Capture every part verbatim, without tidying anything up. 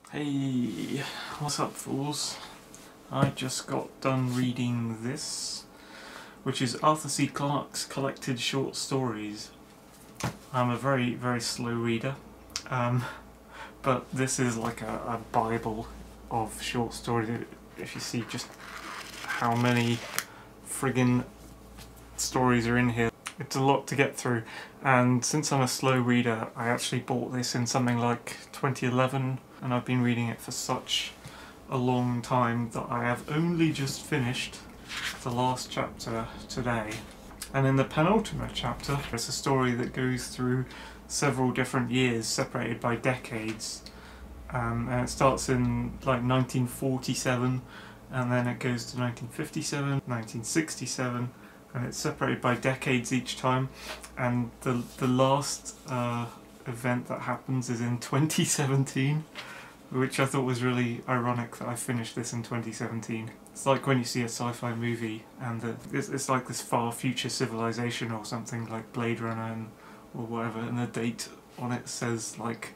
Hey, what's up fools? I just got done reading this, which is Arthur C. Clarke's collected short stories. I'm a very, very slow reader, um, but this is like a, a bible of short stories. If you see just how many friggin' stories are in here, it's a lot to get through. And since I'm a slow reader, I actually bought this in something like twenty eleven, and I've been reading it for such a long time that I have only just finished the last chapter today. And in the penultimate chapter, it's a story that goes through several different years separated by decades. Um, and it starts in like nineteen forty-seven, and then it goes to nineteen fifty-seven, nineteen sixty-seven, and it's separated by decades each time. And the, the last uh, event that happens is in twenty seventeen, which I thought was really ironic that I finished this in twenty seventeen. It's like when you see a sci-fi movie and the, it's, it's like this far future civilization or something like Blade Runner and, or whatever, and the date on it says like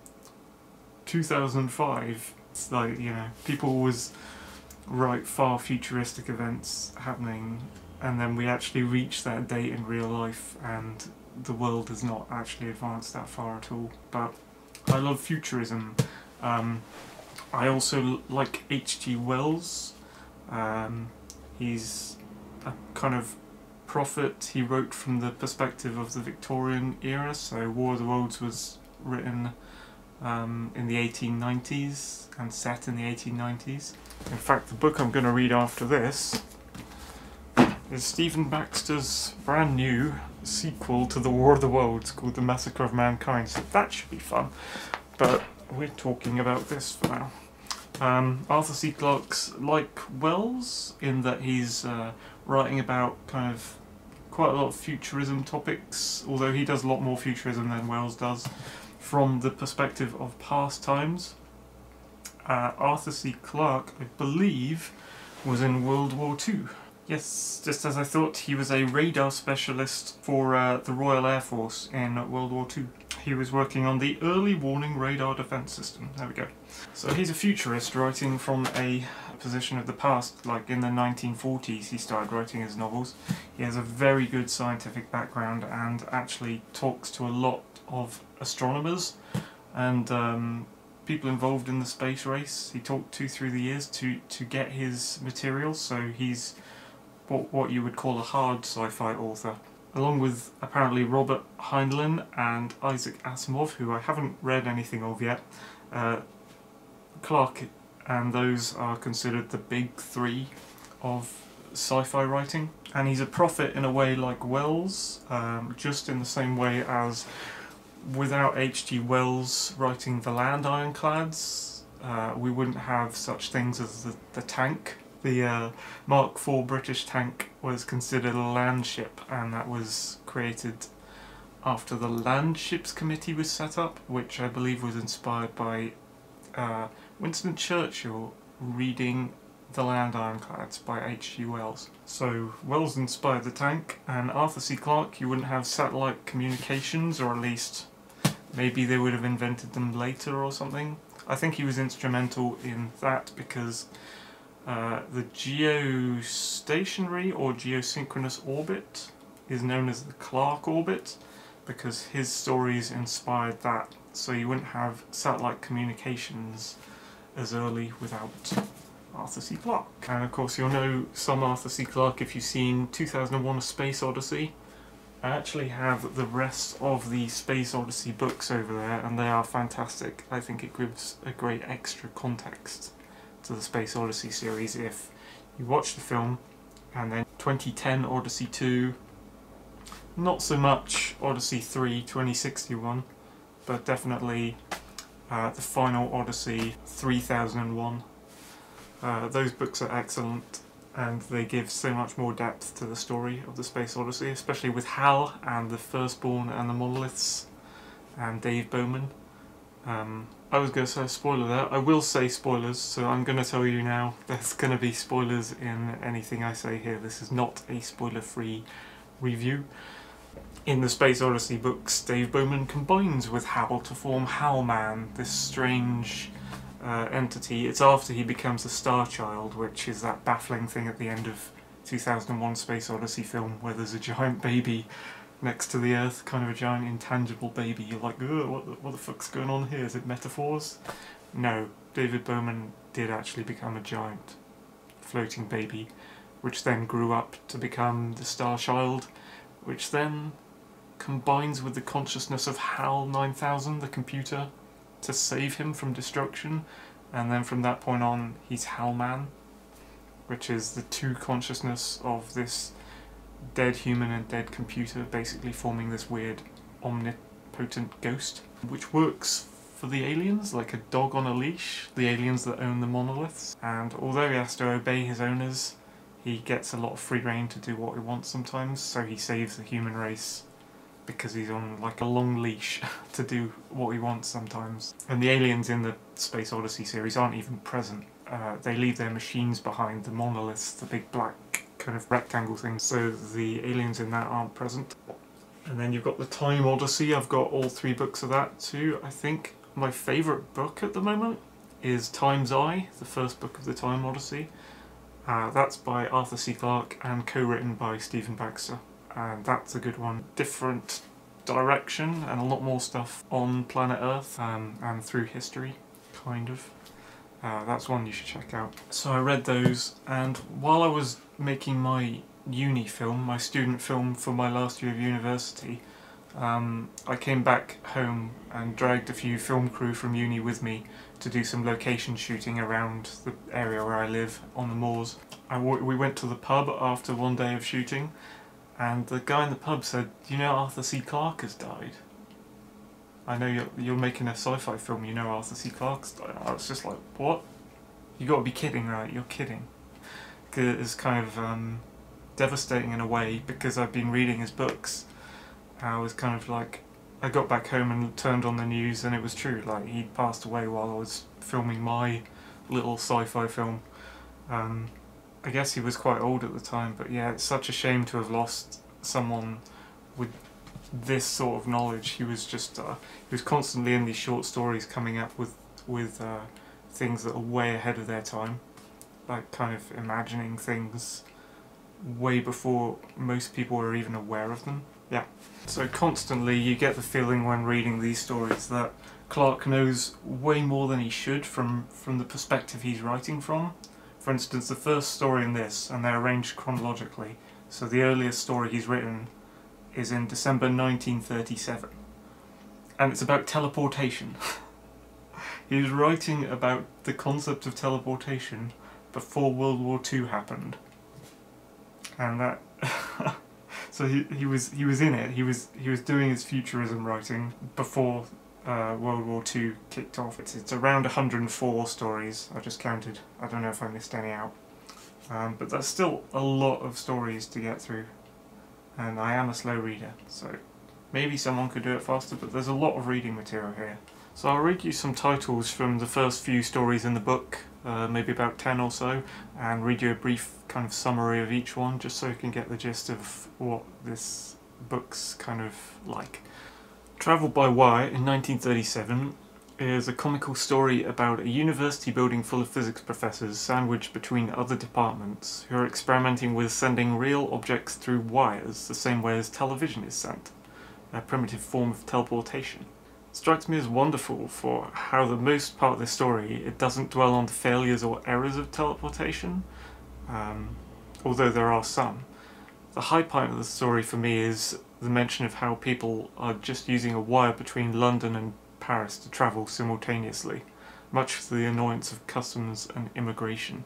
two thousand five. It's like, you know, people always write far futuristic events happening, and then we actually reach that date in real life and the world has not actually advanced that far at all. But I love futurism. Um, I also like H G Wells. Um, he's a kind of prophet. He wrote from the perspective of the Victorian era, so War of the Worlds was written um, in the eighteen nineties and set in the eighteen nineties. In fact, the book I'm going to read after this is Stephen Baxter's brand new sequel to the War of the Worlds called The Massacre of Mankind, so that should be fun. But we're talking about this for now. Um, Arthur C. Clarke's like Wells in that he's uh, writing about kind of quite a lot of futurism topics, although he does a lot more futurism than Wells does, from the perspective of past times. Uh, Arthur C. Clarke, I believe, was in World War Two. Yes, just as I thought, he was a radar specialist for uh, the Royal Air Force in World War Two. He was working on the early warning radar defense system. There we go. So he's a futurist writing from a position of the past, like in the nineteen forties he started writing his novels. He has a very good scientific background and actually talks to a lot of astronomers and um, people involved in the space race. He talked to through the years to, to get his materials, so he's what, what you would call a hard sci-fi author. Along with apparently Robert Heinlein and Isaac Asimov, who I haven't read anything of yet. Uh, Clarke and those are considered the big three of sci-fi writing. And he's a prophet in a way like Wells, um, just in the same way as without H G Wells writing the Land Ironclads, uh, we wouldn't have such things as the, the tank. The uh, Mark four British tank was considered a land ship, and that was created after the Land Ships Committee was set up, which I believe was inspired by uh, Winston Churchill reading The Land Ironclads by H G Wells. So Wells inspired the tank, and Arthur C. Clarke, you wouldn't have satellite communications, or at least maybe they would have invented them later or something. I think he was instrumental in that because Uh, the geostationary or geosynchronous orbit is known as the Clarke orbit because his stories inspired that, so you wouldn't have satellite communications as early without Arthur C. Clarke. And of course you'll know some Arthur C. Clarke if you've seen two thousand one A Space Odyssey. I actually have the rest of the Space Odyssey books over there and they are fantastic. I think it gives a great extra context to the Space Odyssey series if you watch the film. And then twenty ten Odyssey two, not so much Odyssey three, twenty sixty-one, but definitely uh, the final Odyssey three thousand one. Uh, those books are excellent and they give so much more depth to the story of the Space Odyssey, especially with Hal and the Firstborn and the Monoliths and Dave Bowman. Um, I was going to say a spoiler there. I will say spoilers, so I'm going to tell you now there's going to be spoilers in anything I say here. This is not a spoiler-free review. In the Space Odyssey books, Dave Bowman combines with Hal to form Hal-Man, this strange uh, entity. It's after he becomes a Star Child, which is that baffling thing at the end of two thousand one Space Odyssey film where there's a giant baby next to the Earth, kind of a giant intangible baby. You're like, ugh, what the, what the fuck's going on here? Is it metaphors? No, David Bowman did actually become a giant floating baby, which then grew up to become the Star Child, which then combines with the consciousness of HAL nine thousand, the computer, to save him from destruction, and then from that point on he's HAL Man, which is the two consciousness of this dead human and dead computer basically forming this weird omnipotent ghost, which works for the aliens like a dog on a leash, the aliens that own the monoliths. And although he has to obey his owners, he gets a lot of free rein to do what he wants sometimes, so he saves the human race because he's on like a long leash to do what he wants sometimes. And the aliens in the Space Odyssey series aren't even present. Uh, they leave their machines behind, the monoliths, the big black kind of rectangle things, so the aliens in that aren't present. And then you've got the Time Odyssey. I've got all three books of that too. I think my favourite book at the moment is Time's Eye, the first book of the Time Odyssey. Uh, that's by Arthur C. Clarke and co-written by Stephen Baxter, and that's a good one. Different direction and a lot more stuff on planet Earth um, and through history, kind of. Uh, that's one you should check out. So I read those, and while I was making my uni film, my student film for my last year of university, um, I came back home and dragged a few film crew from uni with me to do some location shooting around the area where I live on the moors. I w we went to the pub after one day of shooting, and the guy in the pub said, "You know Arthur C. Clarke has died? I know you're, you're making a sci-fi film, you know Arthur C. Clarke's died." I was just like, what? You gotta be kidding, right? You're kidding. It's kind of um, devastating in a way, because I've been reading his books. I was kind of like, I got back home and turned on the news and it was true, like he'd passed away while I was filming my little sci-fi film. Um, I guess he was quite old at the time, but yeah, it's such a shame to have lost someone with this sort of knowledge. He was just, uh, he was constantly in these short stories coming up with, with uh, things that are way ahead of their time, like kind of imagining things way before most people are even aware of them. Yeah. So constantly you get the feeling when reading these stories that Clarke knows way more than he should from, from the perspective he's writing from. For instance, the first story in this, and they're arranged chronologically, so the earliest story he's written is in December nineteen thirty-seven, and it's about teleportation. He was writing about the concept of teleportation before World War Two happened, and that so he he was he was in it. He was he was doing his futurism writing before uh, World War Two kicked off. It's it's around one hundred and four stories. I just counted. I don't know if I missed any out, um, but that's still a lot of stories to get through. And I am a slow reader, so maybe someone could do it faster, but there's a lot of reading material here. So I'll read you some titles from the first few stories in the book, uh, maybe about ten or so, and read you a brief kind of summary of each one, just so you can get the gist of what this book's kind of like. Travel by Wire in nineteen thirty-seven is a comical story about a university building full of physics professors sandwiched between other departments who are experimenting with sending real objects through wires the same way as television is sent, a primitive form of teleportation. It strikes me as wonderful for how the most part of the story, it doesn't dwell on the failures or errors of teleportation, um, although there are some. The high point of the story for me is the mention of how people are just using a wire between London and Paris to travel simultaneously, much to the annoyance of customs and immigration.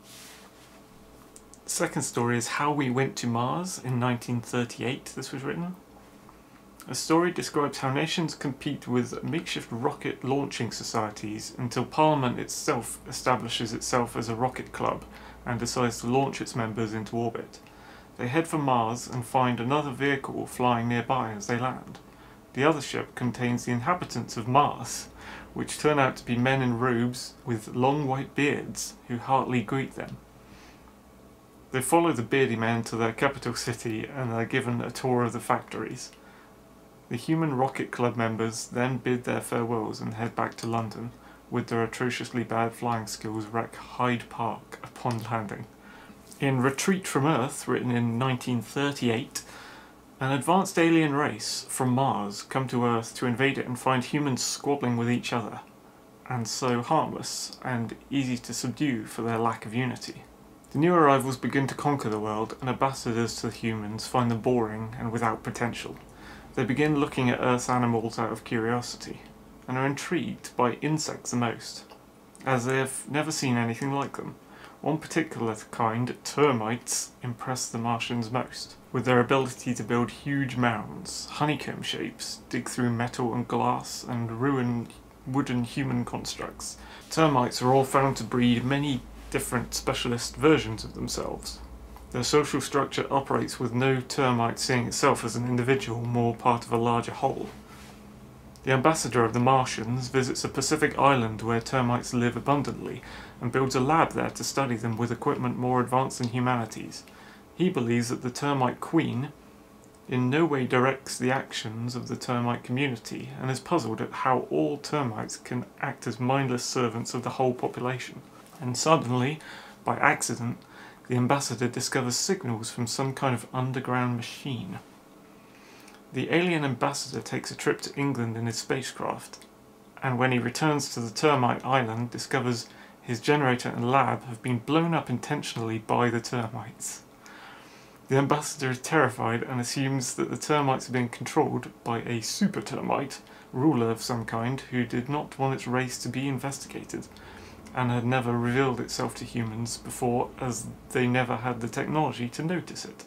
The second story is How We Went to Mars in nineteen thirty-eight, this was written. A story describes how nations compete with makeshift rocket launching societies until Parliament itself establishes itself as a rocket club and decides to launch its members into orbit. They head for Mars and find another vehicle flying nearby as they land. The other ship contains the inhabitants of Mars, which turn out to be men in robes with long white beards who heartily greet them. They follow the beardy men to their capital city and are given a tour of the factories. The human Rocket Club members then bid their farewells and head back to London, with their atrociously bad flying skills, wreck Hyde Park upon landing. In Retreat from Earth, written in nineteen thirty-eight, an advanced alien race from Mars come to Earth to invade it and find humans squabbling with each other, and so harmless and easy to subdue for their lack of unity. The new arrivals begin to conquer the world, and ambassadors to the humans find them boring and without potential. They begin looking at Earth's animals out of curiosity, and are intrigued by insects the most, as they have never seen anything like them. One particular kind, termites, impress the Martians most, with their ability to build huge mounds, honeycomb shapes, dig through metal and glass, and ruin wooden human constructs. Termites are all found to breed many different specialist versions of themselves. Their social structure operates with no termite seeing itself as an individual, more part of a larger whole. The ambassador of the Martians visits a Pacific island where termites live abundantly, and builds a lab there to study them with equipment more advanced than humanity's. He believes that the termite queen in no way directs the actions of the termite community, and is puzzled at how all termites can act as mindless servants of the whole population. And suddenly, by accident, the ambassador discovers signals from some kind of underground machine. The alien ambassador takes a trip to England in his spacecraft, and when he returns to the termite island, discovers his generator and lab have been blown up intentionally by the termites. The ambassador is terrified and assumes that the termites are being controlled by a super termite, ruler of some kind, who did not want its race to be investigated, and had never revealed itself to humans before, as they never had the technology to notice it.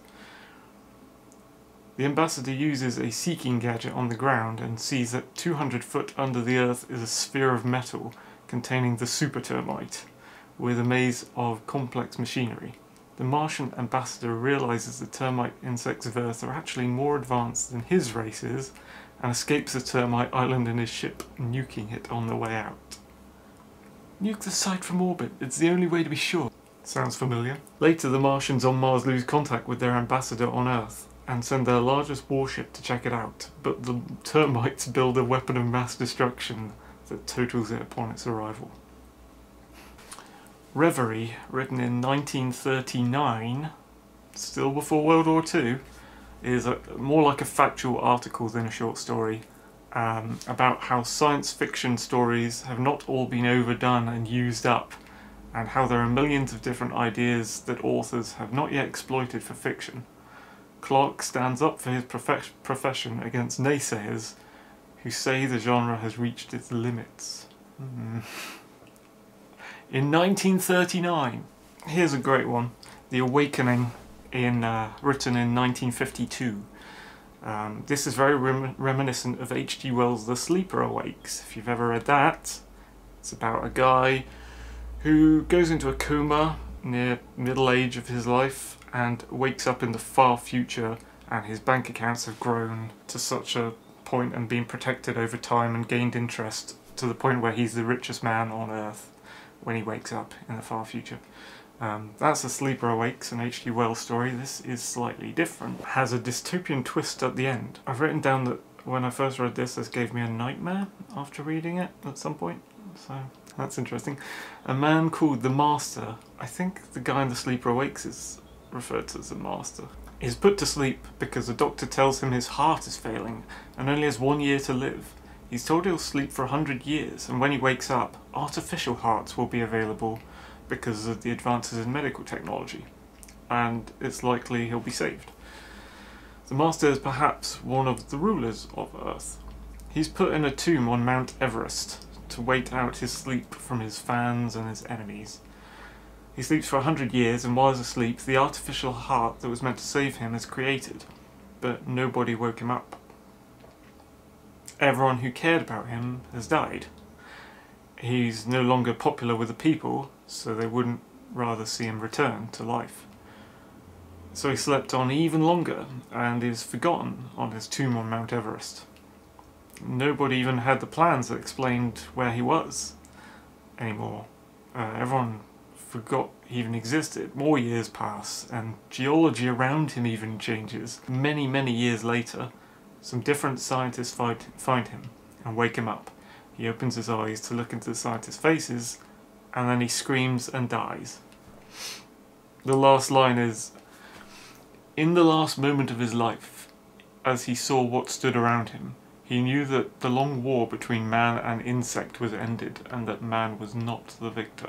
The ambassador uses a seeking gadget on the ground and sees that two hundred foot under the earth is a sphere of metal containing the super termite, with a maze of complex machinery. The Martian ambassador realizes the termite insects of Earth are actually more advanced than his race is, and escapes the termite island in his ship, nuking it on the way out. Nuke the site from orbit, it's the only way to be sure. Sounds familiar? Later, the Martians on Mars lose contact with their ambassador on Earth, and send their largest warship to check it out, but the termites build a weapon of mass destruction that totals it upon its arrival. Reverie, written in nineteen thirty-nine, still before World War Two, is a, more like a factual article than a short story, um, about how science fiction stories have not all been overdone and used up, and how there are millions of different ideas that authors have not yet exploited for fiction. Clarke stands up for his prof profession against naysayers who say the genre has reached its limits. Mm. In nineteen thirty-nine, here's a great one, The Awakening, in uh, written in nineteen fifty-two. Um, this is very rem reminiscent of H G Wells' The Sleeper Awakes, if you've ever read that. It's about a guy who goes into a coma near middle age of his life and wakes up in the far future, and his bank accounts have grown to such a point and been protected over time and gained interest to the point where he's the richest man on Earth when he wakes up in the far future. Um, that's The Sleeper Awakes, an H G Wells story. This is slightly different. It has a dystopian twist at the end. I've written down that when I first read this, this gave me a nightmare after reading it at some point, so that's interesting. A man called the Master, I think the guy in The Sleeper Awakes is referred to as the Master, is put to sleep because the doctor tells him his heart is failing and only has one year to live. He's told he'll sleep for a hundred years, and when he wakes up, artificial hearts will be available because of the advances in medical technology, and it's likely he'll be saved. The Master is perhaps one of the rulers of Earth. He's put in a tomb on Mount Everest to wait out his sleep from his fans and his enemies. He sleeps for a hundred years, and while he's asleep, the artificial heart that was meant to save him is created, but nobody woke him up. Everyone who cared about him has died. He's no longer popular with the people, so they wouldn't rather see him return to life. So he slept on even longer, and is forgotten on his tomb on Mount Everest. Nobody even had the plans that explained where he was anymore. Uh, everyone forgot he even existed. More years pass, and geology around him even changes. Many, many years later, some different scientists find, find him and wake him up, He opens his eyes to look into the scientists' faces, and then he screams and dies. The last line is, "In the last moment of his life, as he saw what stood around him, he knew that the long war between man and insect was ended, and that man was not the victor."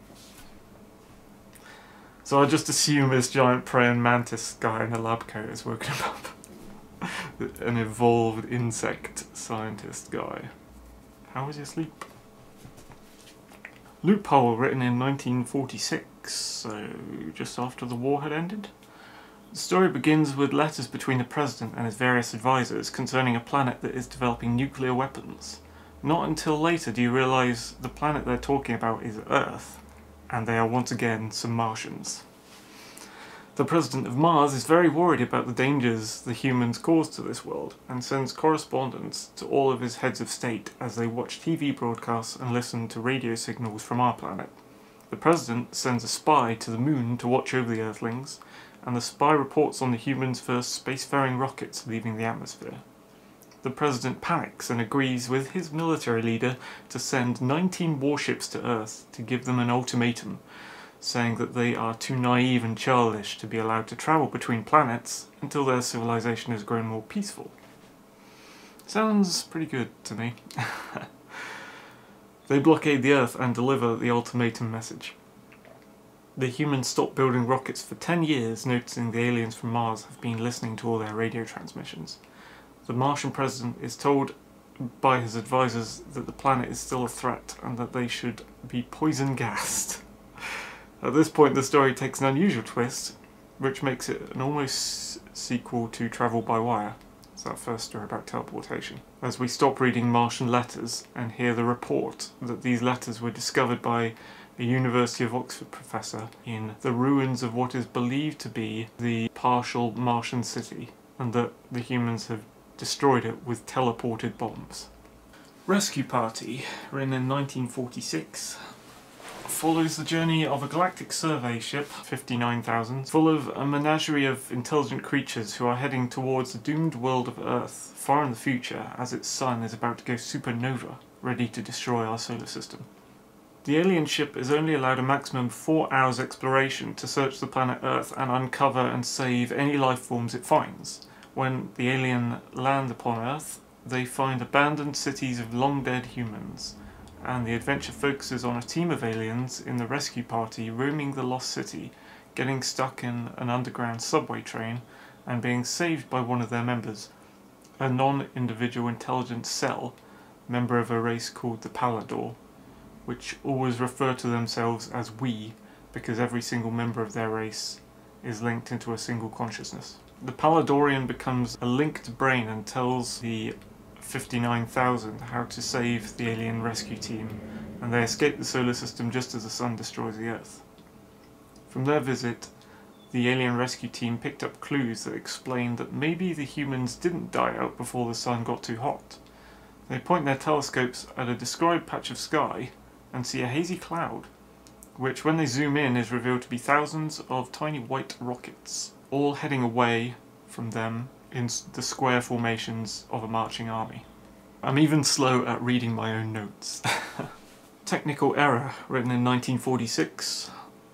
So I just assume this giant praying mantis guy in a lab coat has woken him up. An evolved insect scientist guy. How was he asleep? Loophole, written in nineteen forty-six, so just after the war had ended. The story begins with letters between the President and his various advisors concerning a planet that is developing nuclear weapons. Not until later do you realise the planet they're talking about is Earth, and they are once again some Martians. The President of Mars is very worried about the dangers the humans cause to this world, and sends correspondence to all of his heads of state as they watch T V broadcasts and listen to radio signals from our planet. The President sends a spy to the moon to watch over the Earthlings, and the spy reports on the humans' first spacefaring rockets leaving the atmosphere. The President panics and agrees with his military leader to send nineteen warships to Earth to give them an ultimatum, saying that they are too naive and childish to be allowed to travel between planets until their civilization has grown more peaceful. Sounds pretty good to me. They blockade the Earth and deliver the ultimatum message. The humans stop building rockets for ten years, noticing the aliens from Mars have been listening to all their radio transmissions. The Martian president is told by his advisors that the planet is still a threat and that they should be poison gassed. At this point the story takes an unusual twist, which makes it an almost sequel to Travel by Wire. It's that first story about teleportation. As we stop reading Martian letters and hear the report that these letters were discovered by a University of Oxford professor in the ruins of what is believed to be the partial Martian city, and that the humans have destroyed it with teleported bombs. Rescue Party, written in nineteen forty-six, follows the journey of a galactic survey ship, fifty-nine thousand, full of a menagerie of intelligent creatures who are heading towards the doomed world of Earth, far in the future, as its sun is about to go supernova, ready to destroy our solar system. The alien ship is only allowed a maximum of four hours exploration to search the planet Earth and uncover and save any life forms it finds. When the alien land upon Earth, they find abandoned cities of long-dead humans, and the adventure focuses on a team of aliens in the rescue party roaming the lost city, getting stuck in an underground subway train, and being saved by one of their members, a non-individual intelligent cell, member of a race called the Palador, which always refer to themselves as we, because every single member of their race is linked into a single consciousness. The Paladorian becomes a linked brain and tells the fifty-nine thousand how to save the alien rescue team, and they escape the solar system just as the sun destroys the Earth. From their visit, the alien rescue team picked up clues that explained that maybe the humans didn't die out before the sun got too hot. They point their telescopes at a described patch of sky and see a hazy cloud, which when they zoom in is revealed to be thousands of tiny white rockets, all heading away from them in the square formations of a marching army. I'm even slow at reading my own notes. Technical Error, written in nineteen forty-six.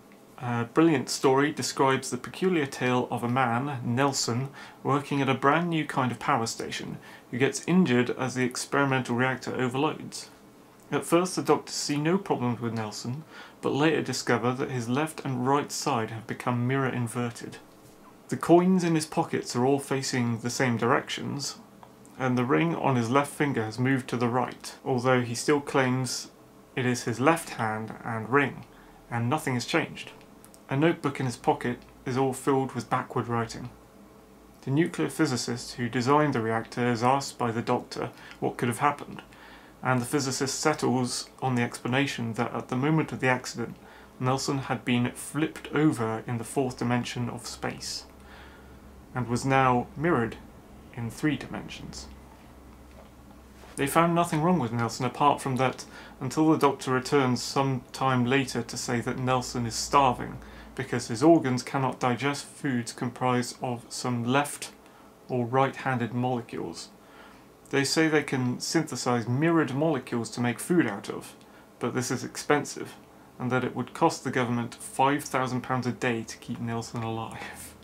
A brilliant story describes the peculiar tale of a man, Nelson, working at a brand new kind of power station, who gets injured as the experimental reactor overloads. At first the doctors see no problems with Nelson, but later discover that his left and right side have become mirror inverted. The coins in his pockets are all facing the same directions, and the ring on his left finger has moved to the right, although he still claims it is his left hand and ring, and nothing has changed. A notebook in his pocket is all filled with backward writing. The nuclear physicist who designed the reactor is asked by the doctor what could have happened, and the physicist settles on the explanation that at the moment of the accident, Nelson had been flipped over in the fourth dimension of space, and was now mirrored in three dimensions. They found nothing wrong with Nelson apart from that, until the doctor returns some time later to say that Nelson is starving, because his organs cannot digest foods comprised of some left or right-handed molecules. They say they can synthesize mirrored molecules to make food out of, but this is expensive, and that it would cost the government five thousand pounds a day to keep Nelson alive.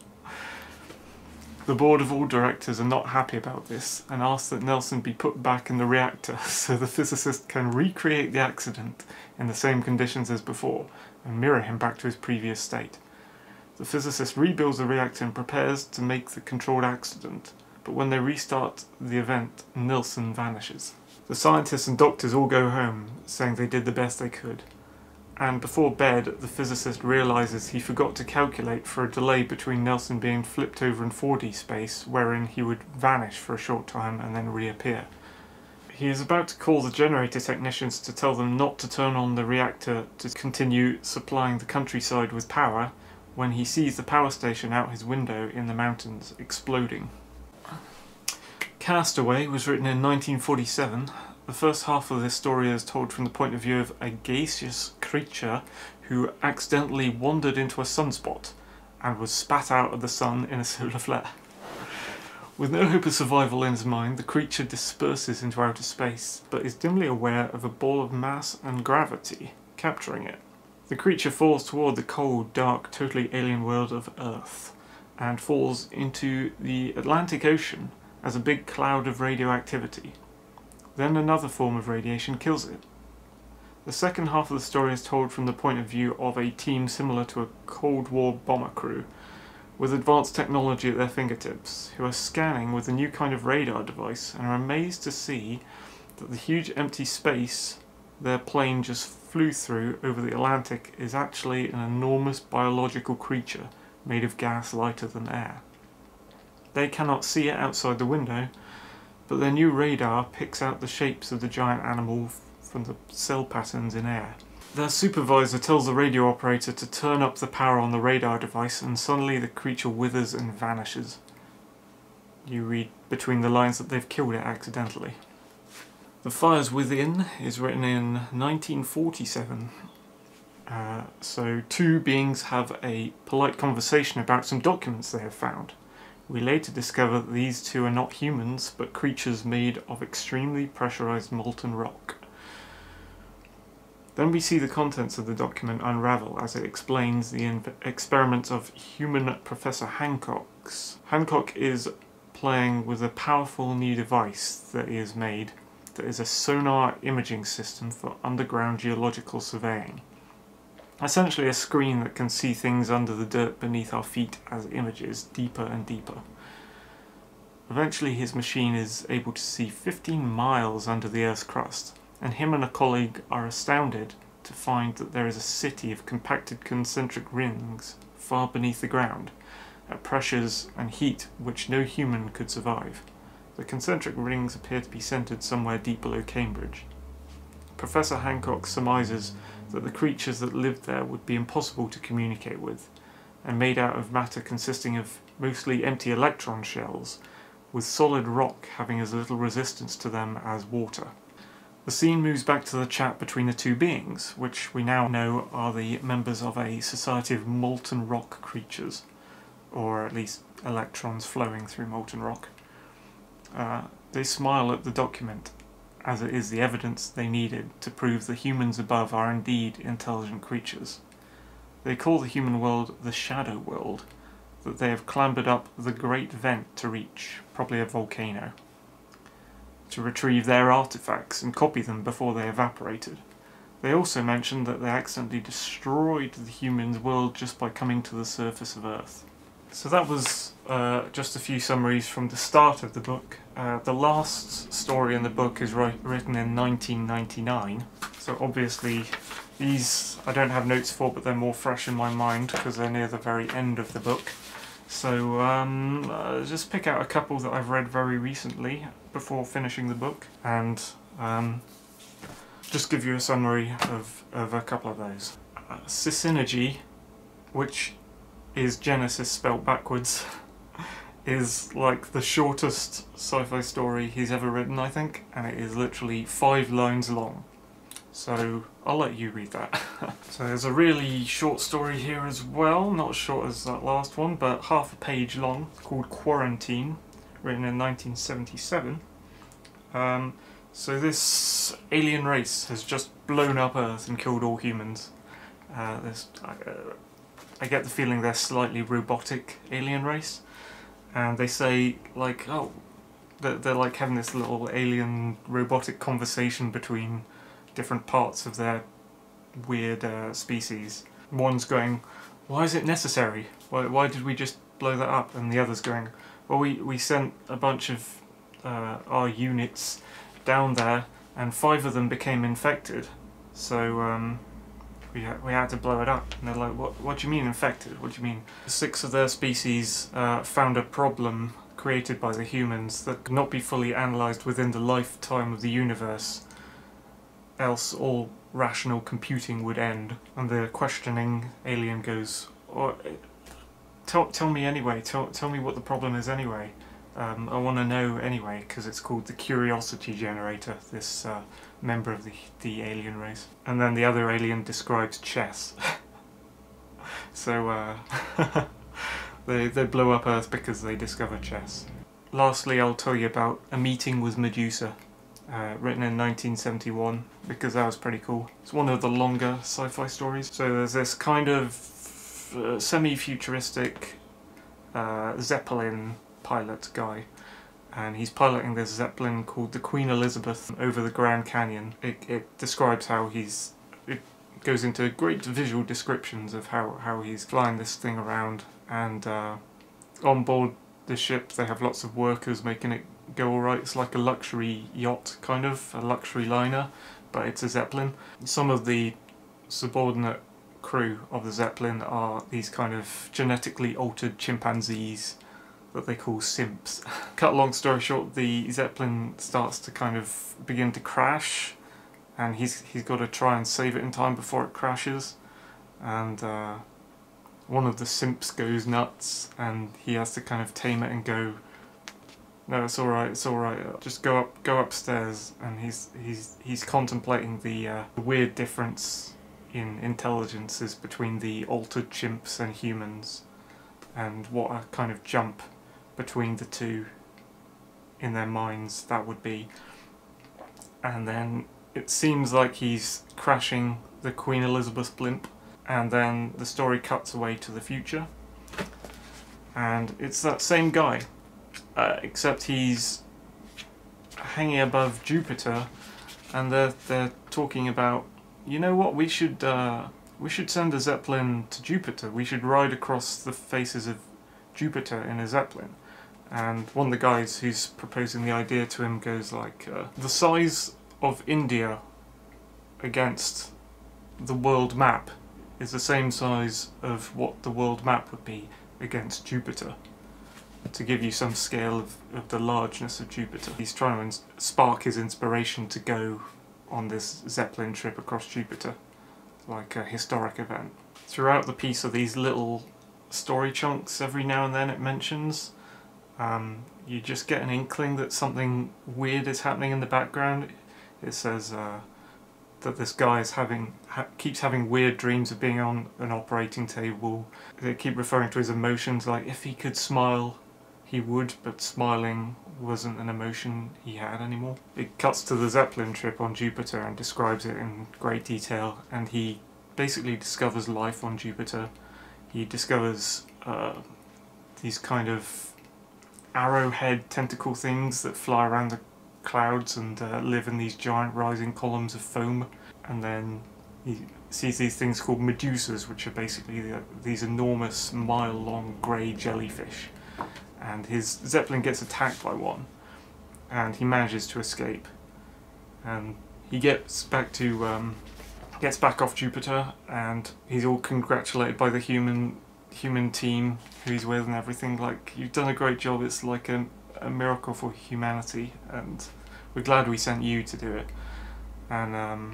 The board of all directors are not happy about this and ask that Nelson be put back in the reactor so the physicist can recreate the accident in the same conditions as before and mirror him back to his previous state. The physicist rebuilds the reactor and prepares to make the controlled accident, but when they restart the event, Nelson vanishes. The scientists and doctors all go home, saying they did the best they could. And before bed, the physicist realises he forgot to calculate for a delay between Nelson being flipped over in four D space, wherein he would vanish for a short time and then reappear. He is about to call the generator technicians to tell them not to turn on the reactor to continue supplying the countryside with power, when he sees the power station out his window in the mountains exploding. Castaway was written in nineteen forty-seven. The first half of this story is told from the point of view of a gaseous creature who accidentally wandered into a sunspot and was spat out of the sun in a solar flare. With no hope of survival in his mind, the creature disperses into outer space, but is dimly aware of a ball of mass and gravity capturing it. The creature falls toward the cold, dark, totally alien world of Earth, and falls into the Atlantic Ocean as a big cloud of radioactivity. Then another form of radiation kills it. The second half of the story is told from the point of view of a team similar to a Cold War bomber crew, with advanced technology at their fingertips, who are scanning with a new kind of radar device and are amazed to see that the huge empty space their plane just flew through over the Atlantic is actually an enormous biological creature made of gas lighter than air. They cannot see it outside the window, but their new radar picks out the shapes of the giant animal from the cell patterns in air. Their supervisor tells the radio operator to turn up the power on the radar device, and suddenly the creature withers and vanishes. You read between the lines that they've killed it accidentally. The Fires Within is written in nineteen forty-seven. Uh, so two beings have a polite conversation about some documents they have found. We later discover that these two are not humans, but creatures made of extremely pressurized molten rock. Then we see the contents of the document unravel as it explains the experiments of human Professor Hancock's. Hancock is playing with a powerful new device that he has made that is a sonar imaging system for underground geological surveying. Essentially a screen that can see things under the dirt beneath our feet as images, deeper and deeper. Eventually his machine is able to see fifteen miles under the Earth's crust, and him and a colleague are astounded to find that there is a city of compacted concentric rings far beneath the ground, at pressures and heat which no human could survive. The concentric rings appear to be centred somewhere deep below Cambridge. Professor Hancock surmises that the creatures that lived there would be impossible to communicate with, and made out of matter consisting of mostly empty electron shells, with solid rock having as little resistance to them as water. The scene moves back to the chat between the two beings, which we now know are the members of a society of molten rock creatures, or at least electrons flowing through molten rock. Uh, they smile at the document, as it is the evidence they needed to prove the humans above are indeed intelligent creatures. They call the human world the shadow world, that they have clambered up the great vent to reach, probably a volcano, to retrieve their artifacts and copy them before they evaporated. They also mentioned that they accidentally destroyed the human world just by coming to the surface of Earth. So that was uh, just a few summaries from the start of the book. Uh, the last story in the book is ri written in nineteen ninety-nine, so obviously these I don't have notes for, but they're more fresh in my mind because they're near the very end of the book. So um, uh, just pick out a couple that I've read very recently before finishing the book, and um, just give you a summary of, of a couple of those. Uh, Syzynergy, which is Genesis spelled backwards, is like the shortest sci-fi story he's ever written, I think, and it is literally five lines long. So I'll let you read that. So there's a really short story here as well, not as short as that last one, but half a page long, called Quarantine, written in nineteen seventy-seven. Um, so this alien race has just blown up Earth and killed all humans. Uh, this, uh, I get the feeling they're slightly robotic alien race, and they say like, oh, they're, they're like having this little alien robotic conversation between different parts of their weird uh, species. One's going, why is it necessary? Why, why did we just blow that up? And the other's going, well, we, we sent a bunch of uh, our units down there and five of them became infected, so um, we, ha we had to blow it up. And they're like, what, what do you mean infected? What do you mean? Six of their species uh, found a problem created by the humans that could not be fully analysed within the lifetime of the universe, else all rational computing would end. And the questioning alien goes, oh, tell, tell me anyway, tell, tell me what the problem is anyway. Um, I want to know anyway, because it's called the curiosity generator, this uh, member of the, the alien race. And then the other alien describes chess. So uh, they, they blow up Earth because they discover chess. Lastly, I'll tell you about A Meeting with Medusa, uh, written in nineteen seventy-one, because that was pretty cool. It's one of the longer sci-fi stories. So there's this kind of uh, semi-futuristic uh, Zeppelin pilot guy, and he's piloting this Zeppelin called the Queen Elizabeth over the Grand Canyon. It, it describes how he's... it goes into great visual descriptions of how, how he's flying this thing around, and uh, on board the ship they have lots of workers making it go alright. It's like a luxury yacht, kind of, a luxury liner, but it's a Zeppelin. Some of the subordinate crew of the Zeppelin are these kind of genetically altered chimpanzees that they call simps. Cut a long story short, the Zeppelin starts to kind of begin to crash, and he's he's got to try and save it in time before it crashes, and uh, one of the simps goes nuts and he has to kind of tame it and go, no, it's alright, it's alright, just go up go upstairs. And he's he's he's contemplating the uh, weird difference in intelligences between the altered chimps and humans, and what a kind of jump between the two in their minds that would be. And then it seems like he's crashing the Queen Elizabeth blimp, and then the story cuts away to the future, and it's that same guy, uh, except he's hanging above Jupiter, and they're, they're talking about, you know what, we should uh, we should send a Zeppelin to Jupiter, we should ride across the faces of Jupiter in a Zeppelin. And one of the guys who's proposing the idea to him goes like, uh, the size of India against the world map is the same size of what the world map would be against Jupiter, to give you some scale of, of the largeness of Jupiter. He's trying to spark his inspiration to go on this Zeppelin trip across Jupiter, like a historic event. Throughout the piece are these little story chunks every now and then it mentions. Um, you just get an inkling that something weird is happening in the background. It says uh, that this guy is having ha keeps having weird dreams of being on an operating table. They keep referring to his emotions, like if he could smile he would, but smiling wasn't an emotion he had anymore. It cuts to the Zeppelin trip on Jupiter and describes it in great detail, and he basically discovers life on Jupiter. He discovers uh, these kind of arrowhead tentacle things that fly around the clouds and uh, live in these giant rising columns of foam. And then he sees these things called medusas, which are basically the, these enormous mile-long grey jellyfish. And his Zeppelin gets attacked by one, and he manages to escape. And he gets back to um, gets back off Jupiter, and he's all congratulated by the human human team who he's with and everything, like, you've done a great job, it's like a, a miracle for humanity, and we're glad we sent you to do it. And um,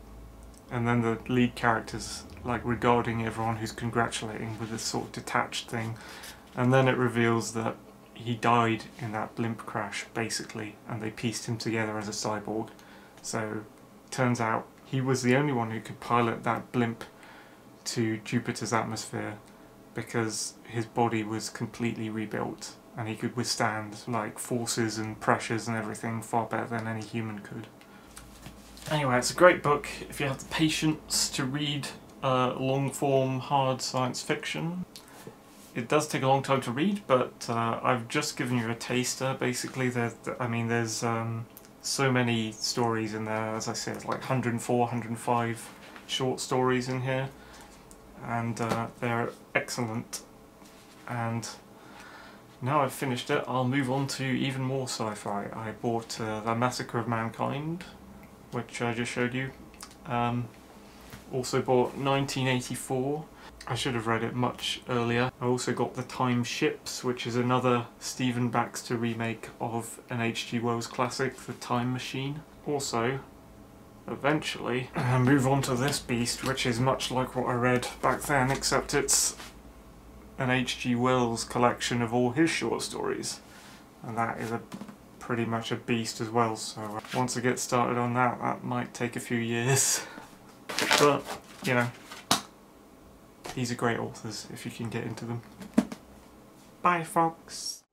and then the lead character's like regarding everyone who's congratulating with this sort of detached thing, and then it reveals that he died in that blimp crash basically, and they pieced him together as a cyborg. So turns out he was the only one who could pilot that blimp to Jupiter's atmosphere, because his body was completely rebuilt and he could withstand like forces and pressures and everything far better than any human could. Anyway, it's a great book if you have the patience to read uh, long-form hard science fiction. It does take a long time to read, but uh, I've just given you a taster. Basically, there's, I mean, there's um, so many stories in there. As I said, like one hundred four, one hundred five short stories in here, and uh, they're excellent. And now I've finished it, I'll move on to even more sci-fi. I bought uh, The Massacre of Mankind, which I just showed you. Um, also bought nineteen eighty-four. I should have read it much earlier. I also got The Time Ships, which is another Stephen Baxter remake of an H G Wells classic, The Time Machine. Also, eventually, I move on to this beast, which is much like what I read back then, except it's an H G Wells collection of all his short stories. And that is a pretty much a beast as well, so once I get started on that, that might take a few years. But, you know, these are great authors if you can get into them. Bye, folks!